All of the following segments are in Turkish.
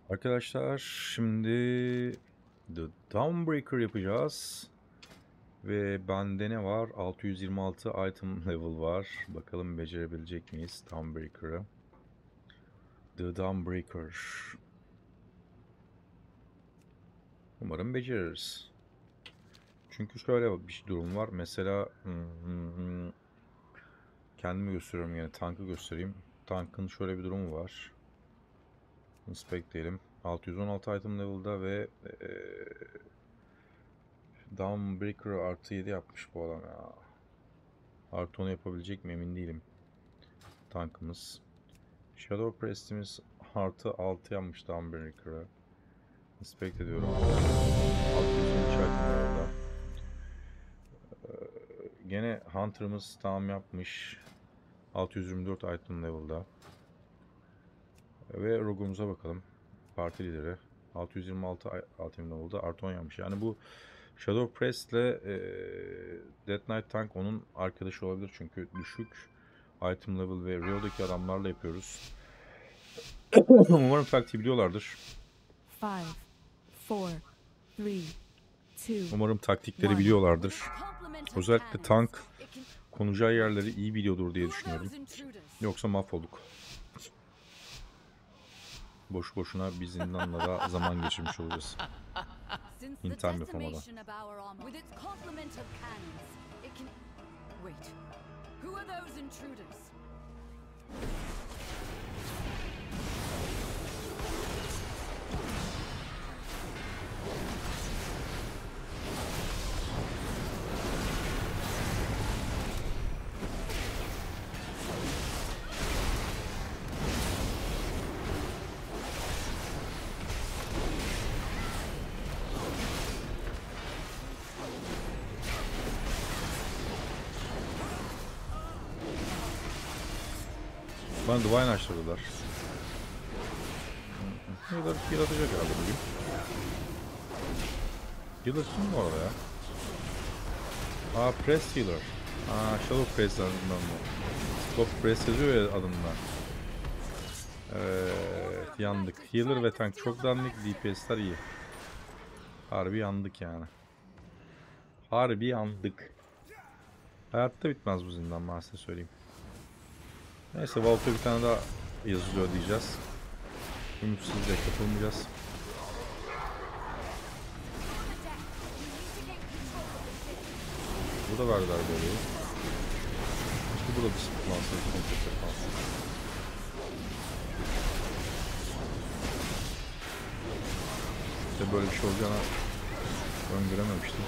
Arkadaşlar şimdi The Dawnbreaker yapacağız. Ve bende ne var? 626 item level var. Bakalım becerebilecek miyiz Dawnbreaker'ı? The Dawnbreaker. Umarım beceririz. Çünkü şöyle bir durum var. Mesela kendimi gösteriyorum, yani tankı göstereyim. Tankın şöyle bir durumu var. Inspect diyelim. 616 item level'da ve Dawnbreaker artı 7 yapmış bu adam ya. Artı 10 yapabilecek mi emin değilim. Tankımız. Shadow Priest'imiz artı 6 yapmış Dawnbreaker'a. Inspect ediyorum. 623 item orada. Gene Hunter'ımız tam yapmış. 624 item level'da. Ve Rogue'umuza bakalım. Parti lideri. 626 item level'da artı 10 yapmış. Yani bu Shadow Priest'le Death Knight Tank onun arkadaşı olabilir. Çünkü düşük item level ve Rio'daki adamlarla yapıyoruz. Umarım taktiği biliyorlardır. Umarım taktikleri biliyorlardır. Özellikle tank konacağı yerleri iyi biliyordur diye düşünüyorum. Yoksa mahvolduk. Boş boşuna bir zindanla da zaman geçirmiş olacağız. İntiham yapamadan. Bana Divine açtırdılar. Heal atacak herhalde bugün. Healer kim bu arada ya? Press Healer. Shadow Press adından mı? Stop Press yazıyor ya adında. Evet, yandık. Healer ve tank çok dandik. DPS'ler iyi. Harbi yandık yani. Harbi yandık. Hayatta bitmez bu zindan, ben size söyleyeyim. Neyse, Vault'a bir tane daha yazılıyor diyeceğiz. Ümitsizliğe kapılmayacağız. Burada verdiler böyle. İşte burada bir sıkıntı alsaydı komple kalsın. İşte böyle bir şey olacağını öngörememiştim.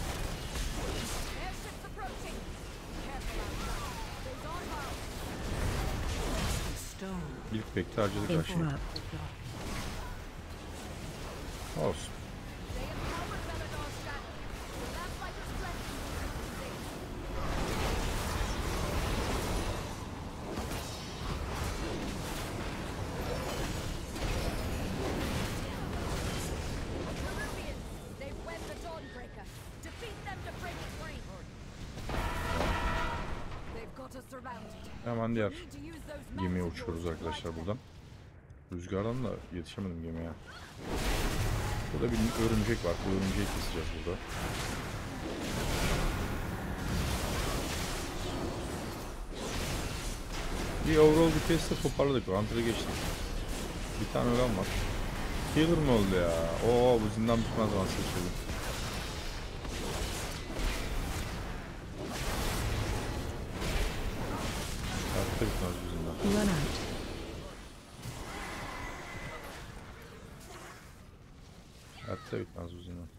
İlk bekle harcadık her şeyi. Olsun. Hemen diğer gemiye uçuyoruz arkadaşlar buradan. Rüzgardan da yetişemedim gemiye. Burada bir örümcek var. Bu örümceği keseceğiz burada. Bir overall DPS'de toparladık. Hunter'ı geçtik. Bir tane ölen var. Healer mı oldu ya? Oo, bu zindan bitmez ben size söyleyeyim. Hayatta bitmez bu zindan. Hayatta bitmez bu zindan.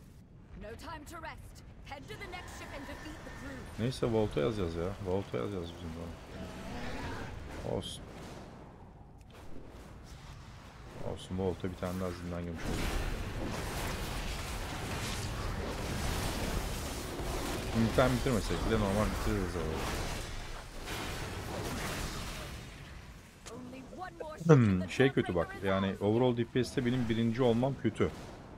Neyse, Volt'a yazacağız ya. Volt'a yazacağız bu zindanı. Olsun. Olsun, Volt'a bir tane daha zindan gelmiş oldu. İnternet bitirmesek bile normal bitiririz abi. Şey kötü bak, yani overall DPS'te benim birinci olmam kötü.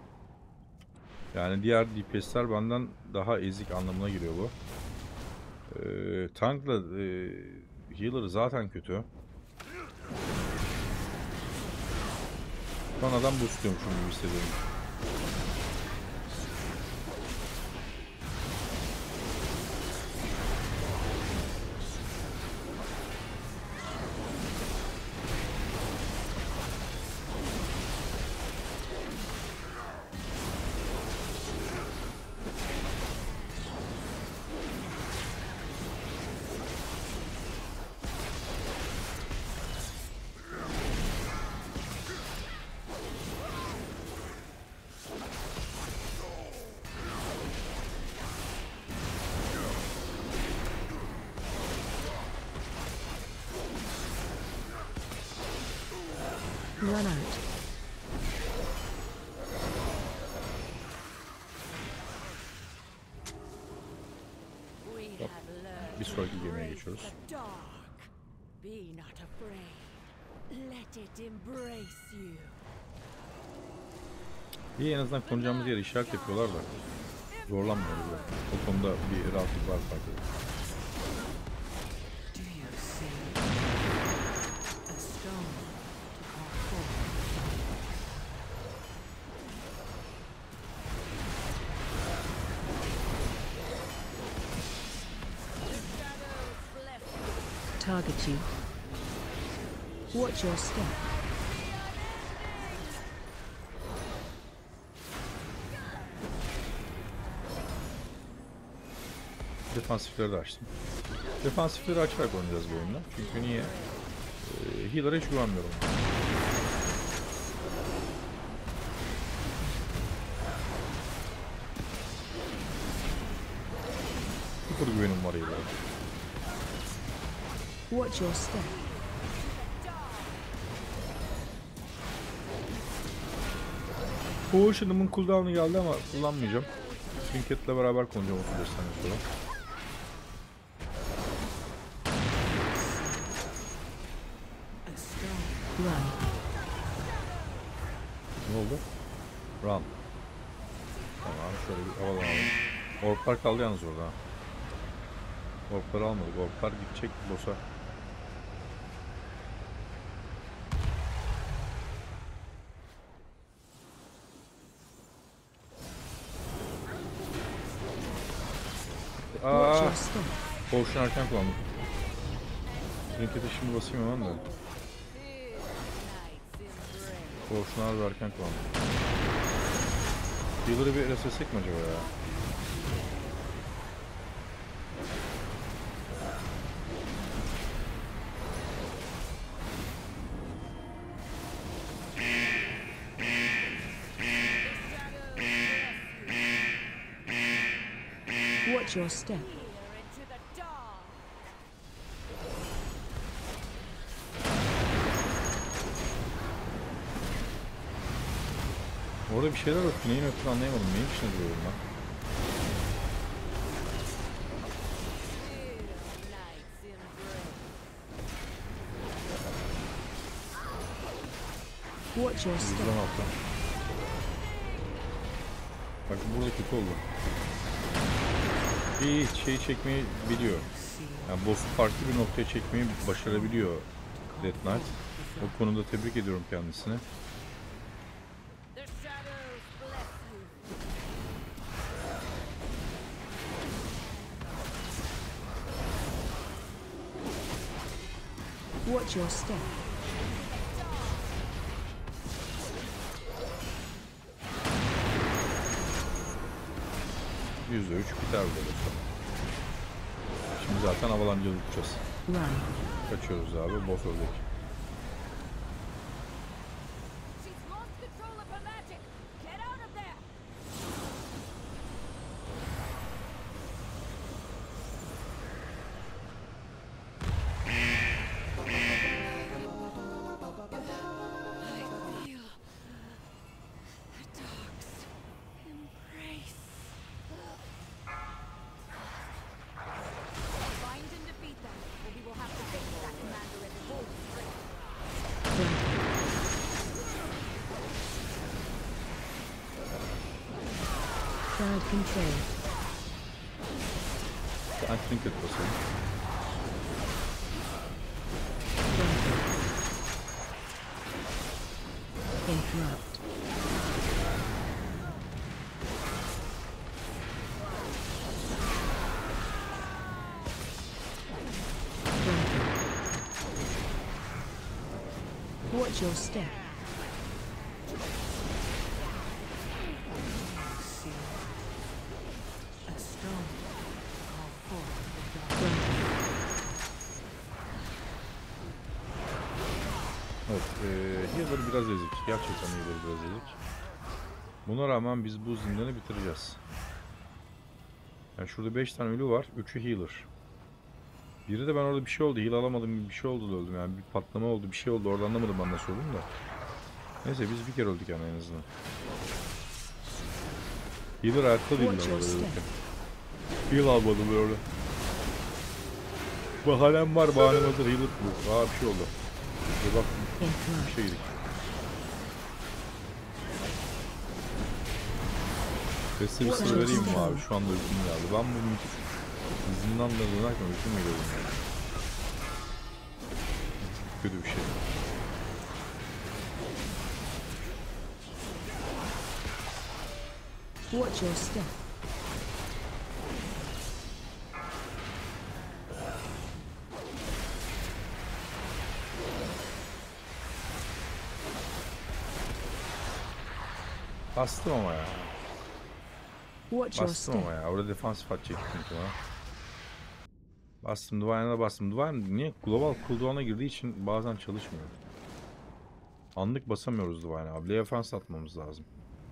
Yani diğer DPS'ler benden daha ezik anlamına giriyor bu. Tankla Healer zaten kötü. Şu an adam boostluyormuşum gibi hissediyorum. Run out. Bir sonraki gemiye geçiyoruz. Be not afraid. Let it embrace you. İyi, en azından konacağımız yere işaret yapıyorlar da zorlanmıyoruz ya. O konuda bir rahatlık var farklı. Do you see a stone to call forth? Target you. Watch your step. Defansifleri de açtım. Defansifleri açarak oynayacağız bu oyunda. Çünkü niye? Healer'a hiç güvenmiyorum. Sıfır güvenim var healer'a. Watch your step. Potion'ımın cooldown'u geldi ama kullanmayacağım. Trinket'le beraber kullanacağım 35 saniye sonra. Run. Ne oldu? Run. Tamam, şöyle bir havalanalım. Orklar kaldı yalnız orada. Orkları almadık. Orklar gidecek boss'a. Watch your step. Potion erken kullandım. Trinket'e şimdi basayım hemen de. Potion'u harbi erken kullandım. Healer'ı bir resetsek mi acaba ya? Watch your step. Into the dark. Orada bir şeyler öptü. Neyin öptüğünü anlayamadım. Neyin içine duruyorum ben? Night's embrace. Watch your step. 116. Bak burada kötü oldu. Bir şey çekmeyi biliyor. Yani boss'u farklı bir noktaya çekmeyi başarabiliyor Death Knight. O konuda tebrik ediyorum kendisini. The shadows bless you. Watch your step. %3 biter burada. Şimdi zaten avalancılı tutacağız. Run. Kaçıyoruz abi. Boss ölecek. She's lost control of her magic. Get out of there. I feel the dark's embrace. Find and defeat them, or we will have to face that commander in full strength. Run. Crowd control. Ben trinket basayım. Run. Interrupt. Watch your step. See a stone. Call forth the dark. Evet, healer biraz ezik. Gerçekten healer biraz ezik. Buna rağmen biz bu zindanı bitireceğiz. Yani şurada 5 tane ölü var. 3'ü healer. Biri de ben orada bir şey oldu. Heal alamadım gibi bir şey oldu da öldüm. Yani bir patlama oldu, bir şey oldu. Orada anlamadım ben nasıl öldüm da. Neyse biz bir kere öldük yani en azından. Healer hayatta değiller orada ölürken. Heal almadım ben orada. Bahanem var, bahanem hazır. Healer bu. Aa bir şey oldu. Bir bak bir şey yedik. Sesli bir sır vereyim mi abi? Şu anda uykum geldi. Ben bu zindanla dönerken uykum geliyorum yani. Kötü bir şey. Watch your step. Bastım ama ya. Watch your Bastım step. ama ya. Orada defansif atacak çünkü bana. Bastım Divine'a da bastım. Divine niye? Global cooldown'a girdiği için bazen çalışmıyor. Anlık basamıyoruz Divine'a abi. Defans atmamız lazım.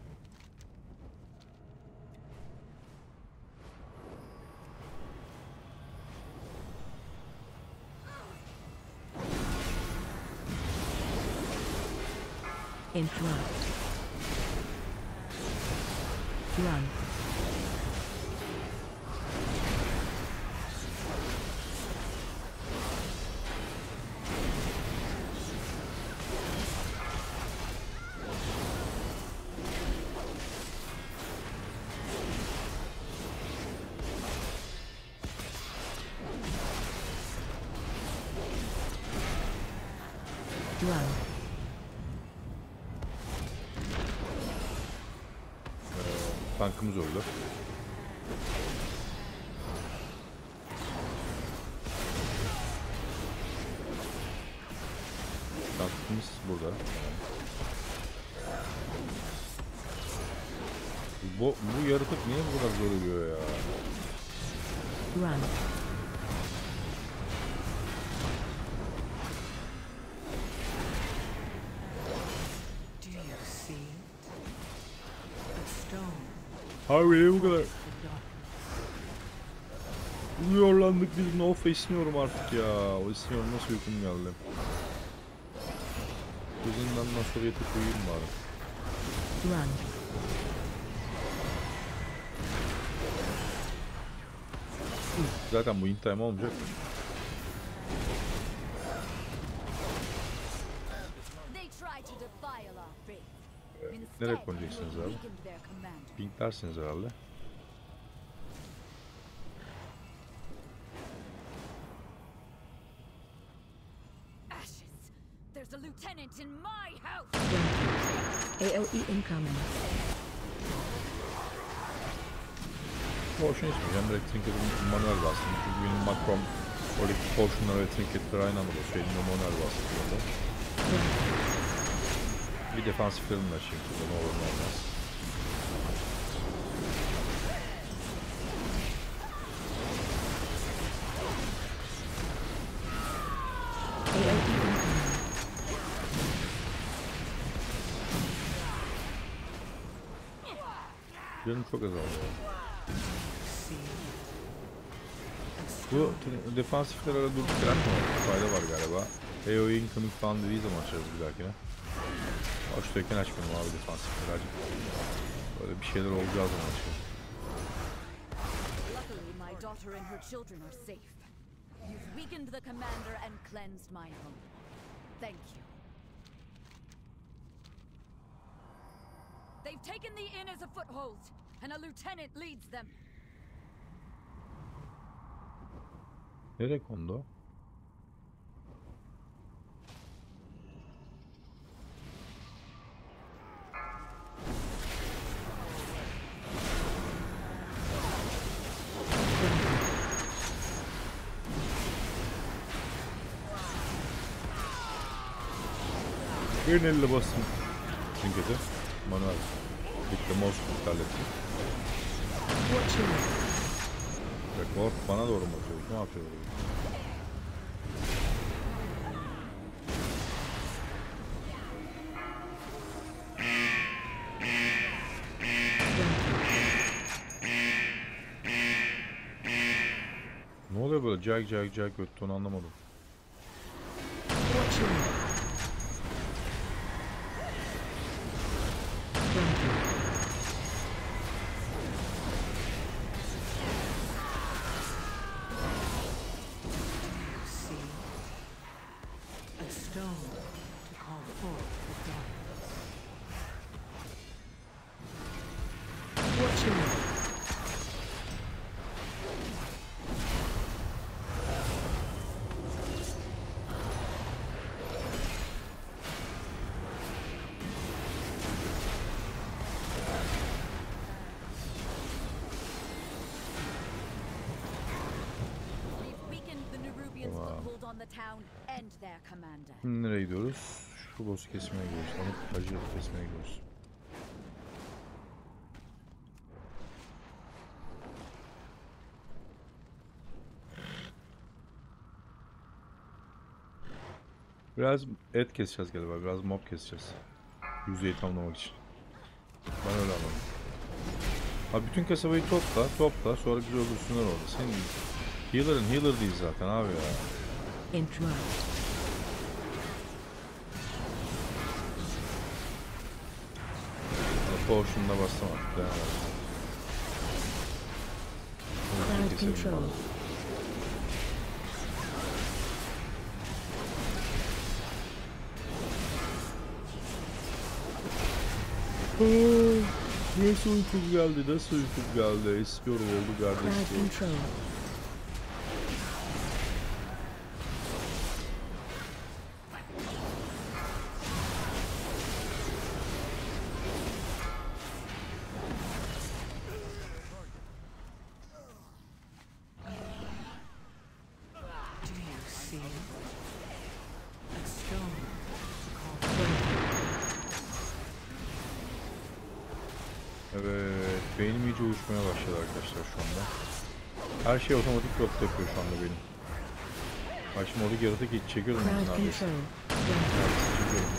Interrupt. Run. Run. Tankımız öldü. Tankımız burada. Bu yaratık niye bu kadar zor ölüyor ya? Run. Do you see it? A stone. Abi niye bu kadar? The dark. Yorlandık biz. Of esniyorum artık ya. O esniyorum, nasıl uykum geldi. Gözünden sonra yatıp uyuyayım bari. Run. Zaten bu in time olmayacak. They tried to defile our faith. Nereye Instead, konacaksınız we abi? weakened their commander. Pinklersiniz herhalde. Ashes. There's a lieutenant in my house. AOE incoming. Potion içmeyeceğim. Direkt Trinket'in manuel bastım. Çünkü benim makrom oradaki potionlar ve Trinket'ler aynı anda basıyor. Elimde manuel bastım burada. Bir defansiflerini de açayım şurada, ne olur ne olmaz. AOE incoming. Canım çok azaldı. Bu defansifler arada durdurmak fayda var galiba. AOE incoming falan dediği zaman açarız bir dahakine. Açtayken açmayalım abi defansifleri, acık. Böyle bir şeyler olacağı zaman açalım. Luckily, my daughter and her children are safe. You've weakened the commander and cleansed my home. Thank you. They've taken the inn as a foothold, and a lieutenant leads them. Nereye kondu o? En elle bastım. Çünkü de manuel. Bitti, mouse hallettim. Watching. Rekord bana doğru mu atıyor? Ne yapıyor? Ne oluyor böyle? Cag öttü, onu anlamadım. Watching. See a stone to call forth the darkness. Watching. We've weakened the Nerubians' foothold on the town and their commander. Şimdi nereye gidiyoruz? Şu boss'u kesmeye gidiyoruz. Alıp hacı kesmeye gidiyoruz. Biraz et keseceğiz galiba. Biraz mob keseceğiz. Yüzeyi tamamlamak için. Ben öyle anladım. Abi bütün kasabayı topla. Sonra bizi öldürsünler orada. Senin healer değil zaten abi ya. Interrupt. Potion'da bastım artık. Devam Crowd control. Nasıl uykum geldi? İstiyorum oldu Crowd kardeşim. control. Do you see a stone to call forth? Evet, beynim iyice uyuşmaya başladı arkadaşlar şu anda. Her şey otomatik pilot yapıyor şu anda benim. Bak şimdi oradaki yaratık hiç çekiyordum ben Crowd neredeyse. control. Neredeyse çekiyordum.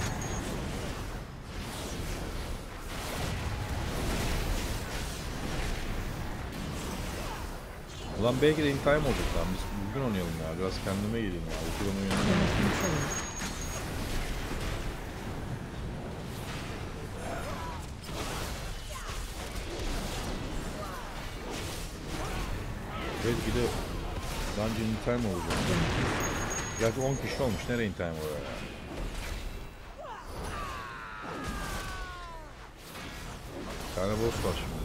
Ulan belki de in time olacak lan. Biz bugün oynayalım ya. Biraz kendime geleyim ya. Uykudan uyanıyorum. Crowd control. Belki de bence in time olacak. Gerçi 10 kişi olmuş. Nereye in time oluyor ya? Bir tane boss var şimdi.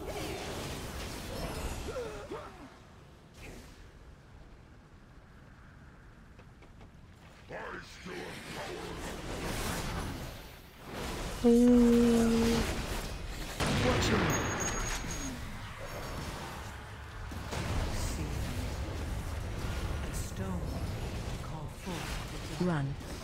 Watching. See a stone to call forth. Run.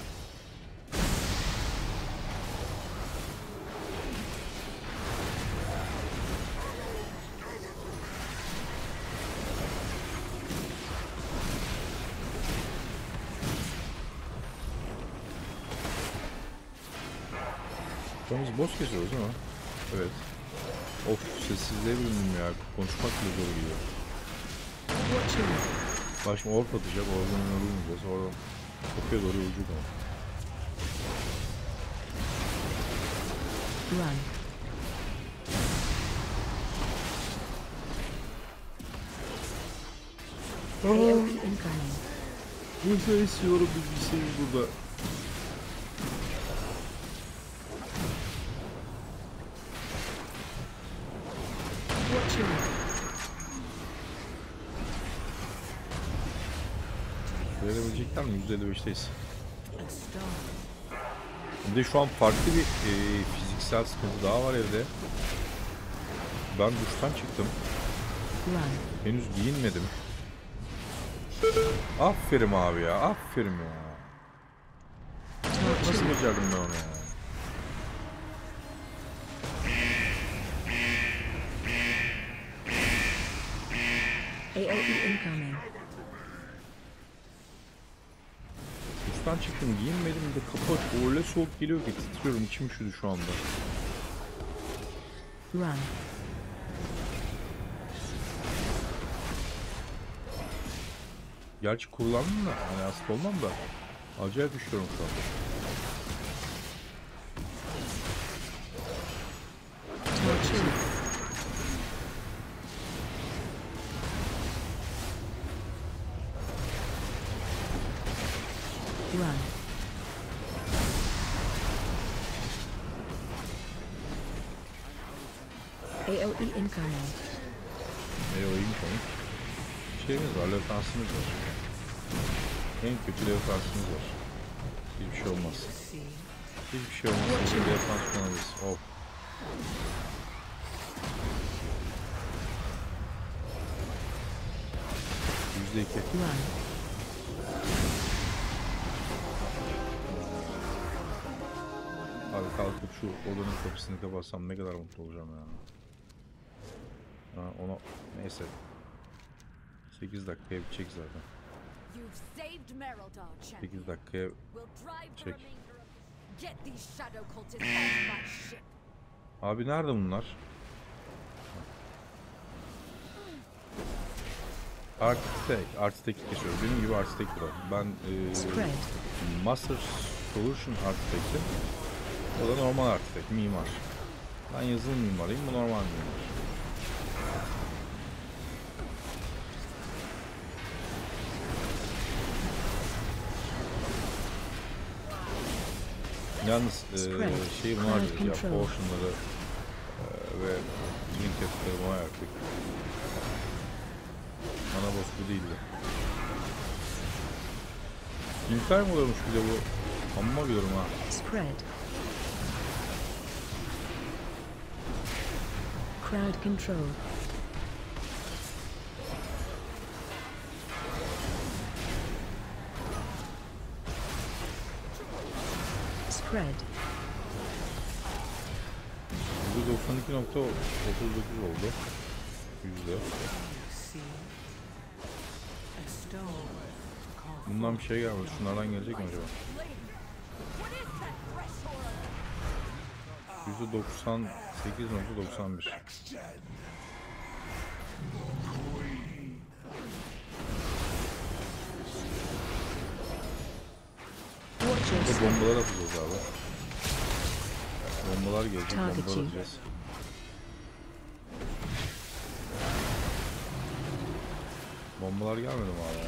Biz boss kesiyoruz değil mi? Evet. Of, sessizliğe büründüm ya. Konuşmak bile zor geliyor. Watching. Bak şimdi orp atacak. Oradan ölmeyeceğiz. Oradan kapıya doğru yolculuk ama. Run. AOE incoming. Bu şey istiyorum, bir şey burada. Watching. Verebilecekler mi? %55'teyiz. A stone. Bir de şu an farklı bir fiziksel sıkıntı daha var evde. Ben duştan çıktım. Run. Henüz giyinmedim. Aferin abi ya. Aferin ya. Target Nasıl becerdim ben onu ya? AOE incoming. Üstten çıktım, giyinmedim de kapı açık. Öyle soğuk geliyor ki titriyorum, içim üşüdü şu anda. Run. Gerçi kullandım da, hani hasta olmam da. Acayip üşüyorum şu anda. Torch 2. Run. AOE incoming. Oyun komik. Şeyimiz var, levkansımız var. En kötü levkansımız var. Hiçbir şey olmaz. Hiçbir şey olmaz. Bir levkans kullanırız. Of. %2. Run. Abi kalkıp şu odanın kapısını kapatsam ne kadar mutlu olacağım ya. Ha, ona neyse. 8 dakikaya bitecek zaten. You've saved Merodar, champion. 8 dakikaya We'll drive the Check. remainder of Get these shadow cultists off my ship. Abi nerede bunlar? Architect kesiyoruz. Benim gibi Architect var. Ben Spread. Master Solution Architect'im. O da normal Architect, mimar. Ben yazılım mimarıyım, bu normal mimar. Yalnız şey bunu harcıyoruz ya, potionları ve linketleri buna yaptık. Ana boss bu değildi. İntihar mı oluyormuş bir de bu? Amma diyorum ha. Spread. Crowd control. Spread. %92.39 oldu. Yüzde. A stone. Bundan bir şey gelmedi. Şunlardan gelecek mi acaba? What is that threshold? %98.91. Watches. Burada bombalar atacağız abi. Bombalar gelecek, bombalar atacağız. Bombalar gelmedi mi hala?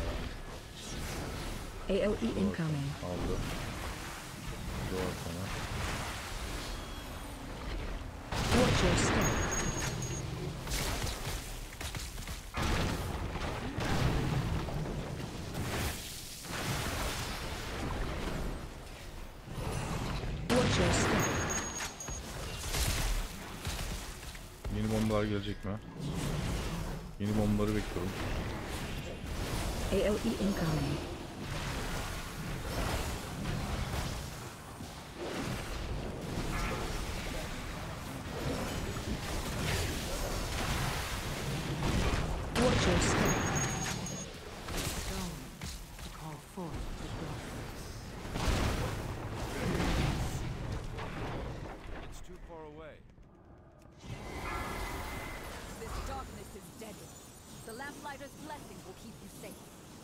AOE incoming. Aldı. Doğru sana. Watch your step. Watch your step. Yeni bombalar gelecek mi? Yeni bombaları bekliyorum. AOE incoming. Watch your step. Stone to call forth the darkness. It's too far away. This darkness is deadly. The lamplighter's blessing will keep you safe.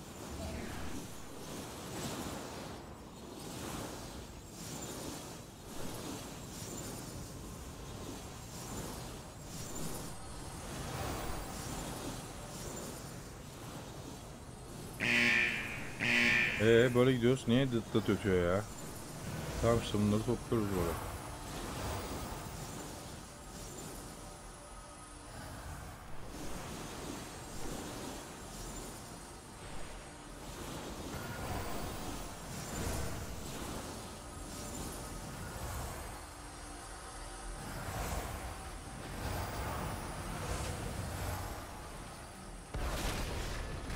Böyle gidiyoruz. Niye dıt dıt ötüyor ya? Tamam işte bunları topluyoruz böyle.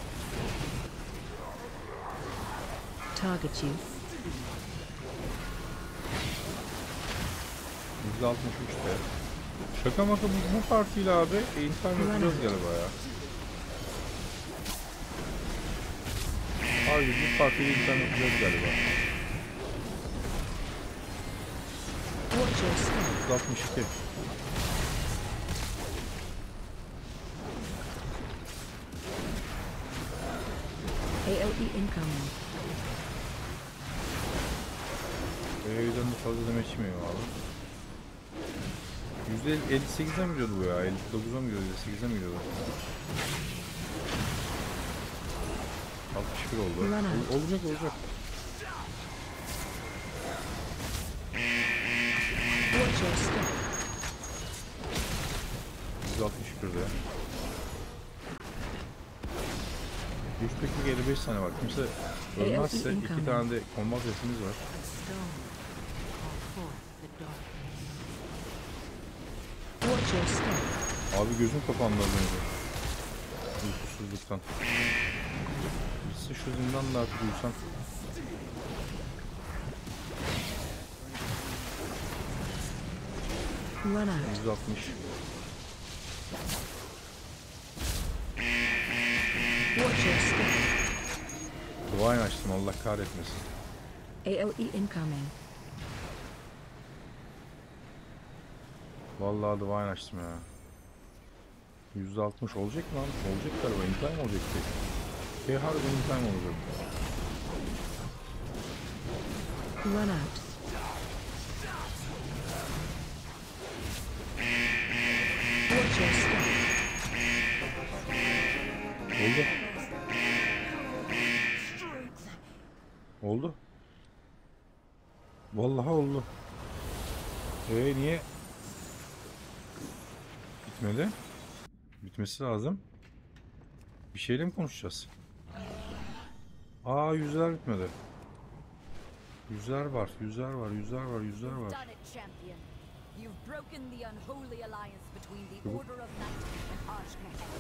Target you. %63'te. Şaka maka bu partiyle abi intihar yapacağız galiba ya. Abi bu partiyle intihar yapacağız galiba. Watch your step. 162. AOE incoming. Yüzden de fazla demek içmiyor abi. %58'e mi gidiyordu bu ya? 59'a mı gidiyordu? 58'e mi gidiyordu? 61 oldu. Olacak olacak. Watch your step. 161'de. 100 dakika 55 saniye var. Kimse ölmezse 2 tane de combat resmimiz var. A stone. Call forth the darkness. Watch your step. Abi gözüm kapandı az önce. Uykusuzluktan. Birisi şu zindanla artık uyusam. Run out. 160. Watch your step. Dua açtım Allah kahretmesin. AOE incoming. Vallahi dua açtım ya. 160 olacak mı lan? Olacak galiba. İntihar olacak ki. Harbiden intihar olacak. Run out. Watch your step. Oldu. Oldu. Vallahi oldu. Niye? Bitmedi. Bitmesi lazım. Bir şeyle mi konuşacağız? Yüzler bitmedi. Yüzler var, yüzler var, yüzler var, yüzler var. Done it, champion. You've broken the unholy alliance between the Order of Night and Ashkahet.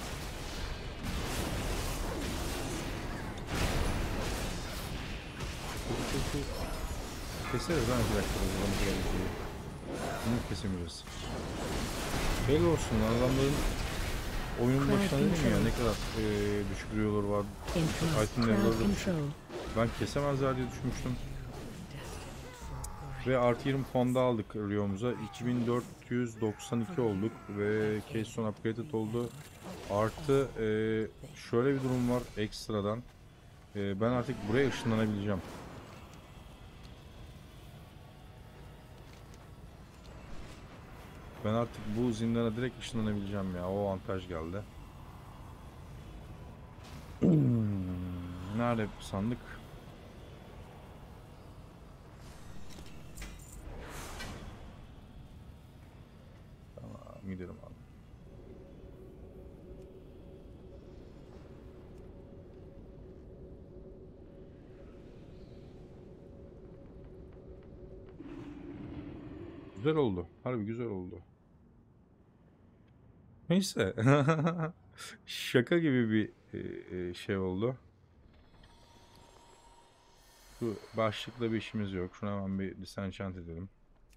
Keseriz lan bir dakika o zaman gerektiği. Bunu kesemeyeceğiz. Belli olsun adamların oyunun başına dedim ya ne kadar düşük riyolar var. Itemleri da düşük. Ben kesemezler diye düşünmüştüm. Ve artı 20 fonda aldık riyomuza. 2492 olduk ve Keystone upgraded oldu. Artı şöyle bir durum var ekstradan. Ben artık buraya ışınlanabileceğim. Ben artık bu zindana direkt ışınlanabileceğim ya. O avantaj geldi. Nerede sandık? Tamam gidelim abi. Güzel oldu. Harbi güzel oldu. Neyse. Şaka gibi bir şey oldu. Şu başlıkla bir işimiz yok. Şuna hemen bir disenchant edelim.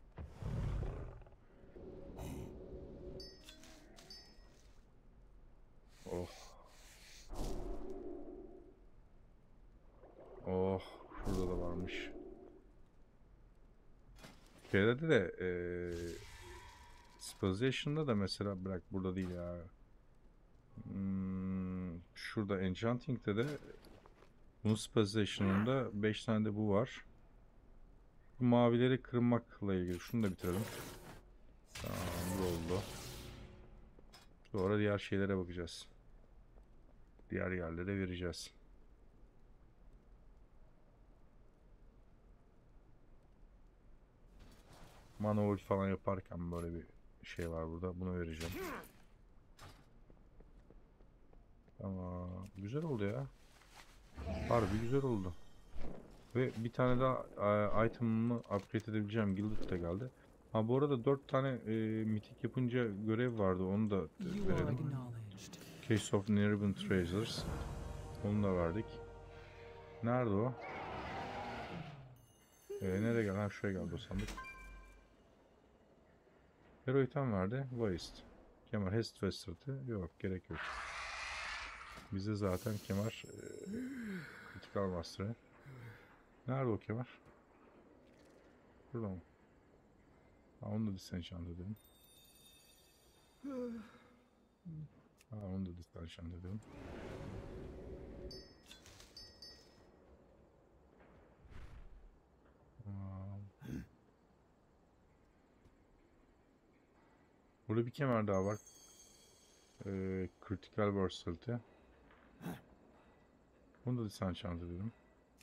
Oh. Oh. Şurada da varmış. Şeylerde de Speciation'da da mesela bırak burada değil ya. Şurada Enchanting'de de bunun Speciation'ında 5 tane de bu var. Bu mavileri kırmakla ilgili. Şunu da bitirelim. Tamam bu oldu. Sonra diğer şeylere bakacağız. Diğer yerlere vereceğiz. Mana ult falan yaparken böyle bir şey var burada. Bunu vereceğim. Tamam. Güzel oldu ya. Harbi güzel oldu. Ve bir tane daha item'ımı upgrade edebileceğim. Gilded de geldi. Ha bu arada 4 tane mitik yapınca görev vardı. Onu da verelim. Case of Nervant Treasures. Onu da verdik. Nerede o? Nereye geldi? Ha şuraya geldi o sandık. Hero item verdi. Waste. Kemer Hest Fester'dı. Yok, gerek yok. Bize zaten kemer Critical Master'ı. Nerede o kemer? Burada mı? Ha, onu da disenchant edelim. Ha, onu da disenchant edelim. Burada bir kemer daha var. Critical Versatility. Bunu da disenchant edelim.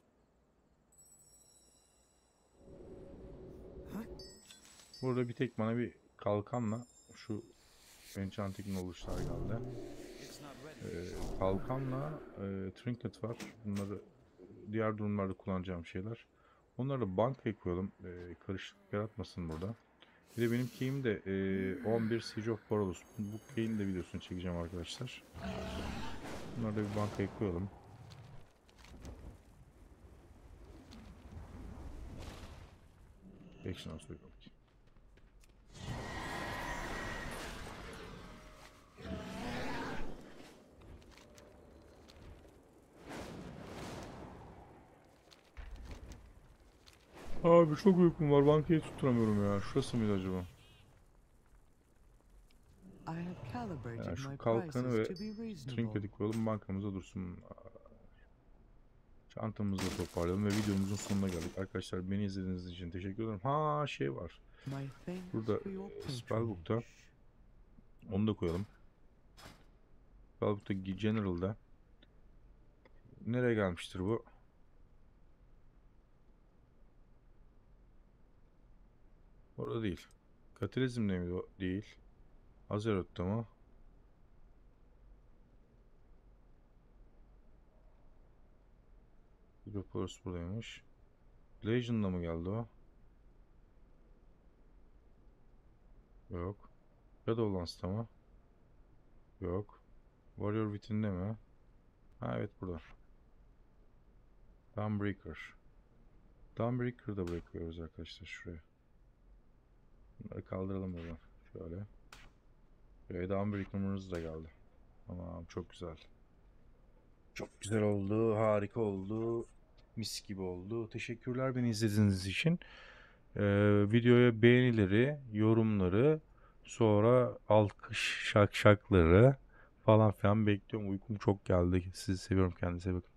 Burada bir tek bana bir kalkanla şu enchanting knowledge'lar geldi. Kalkanla trinket var. Bunları diğer durumlarda kullanacağım şeyler. Onları da bankaya koyalım. Karışıklık yaratmasın burada. Bir de benim key'im de 11 Siege of Boros. Bu key'in de videosunu çekeceğim arkadaşlar. Bunları da bir bankaya koyalım. Action'a soyalım. Abi çok uykum var. Bankayı tutturamıyorum ya. Şurası mıydı acaba? I have calibrated Yani şu my kalkanı ve prices to be reasonable. trinket'i koyalım. Bankamıza dursun. Çantamızı da toparlayalım ve videomuzun sonuna geldik. Arkadaşlar beni izlediğiniz için teşekkür ederim. Ha şey var. My thanks Burada for your Spellbook'ta patronage. onu da koyalım. Spellbook'ta General'da nereye gelmiştir bu? Orada değil. Katalizm'de miydi o? Değil. Azeroth'ta mı? Hydropolis buradaymış. Legion'da mı geldi o? Yok. Shadowlands'ta mı? Yok. Warrior Within'de mi? Ha evet burada. Dawnbreaker. Dawnbreaker'ı da bırakıyoruz arkadaşlar şuraya. Bunları kaldıralım buradan. Şöyle. Şuraya Dawnbreaker'ımız da geldi. Tamam, çok güzel. Çok güzel oldu. Harika oldu. Mis gibi oldu. Teşekkürler beni izlediğiniz için. Videoya beğenileri, yorumları, sonra alkış şakşakları falan filan bekliyorum. Uykum çok geldi. Sizi seviyorum. Kendinize bakın.